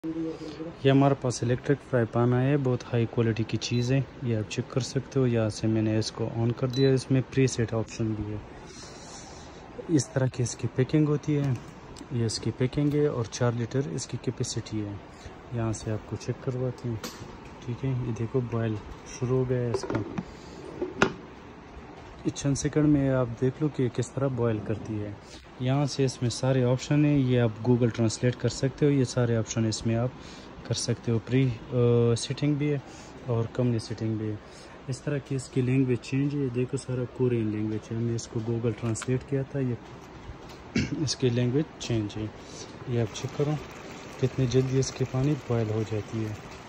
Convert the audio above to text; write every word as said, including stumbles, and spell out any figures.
ये हमारे पास electric fry pan आया है, बहुत हाई क्वालिटी की चीज़ है। ये आप चेक कर सकते हो। यहाँ से मैंने इसको ऑन कर दिया। इसमें प्री सेट ऑप्शन भी है। इस तरह की इसकी पैकिंग होती है। ये इसकी पैकिंग है और चार लीटर इसकी कैपेसिटी है। यहाँ से आपको चेक करवाते हैं। ठीक है, ये देखो बॉयल शुरू हो गया है इसका। चंद सेकंड में आप देख लो कि किस तरह बॉयल करती है। यहाँ से इसमें सारे ऑप्शन हैं। ये आप गूगल ट्रांसलेट कर सकते हो। ये सारे ऑप्शन इसमें आप कर सकते हो। प्री सेटिंग भी है और कमनी सेटिंग भी है। इस तरह की इसकी लैंग्वेज चेंज है। देखो सारा कोरियन लैंग्वेज है। हमने इसको गूगल ट्रांसलेट किया था। ये इसकी लैंग्वेज चेंज है। ये आप चेक करो कितनी जल्दी इसकी पानी बॉयल हो जाती है।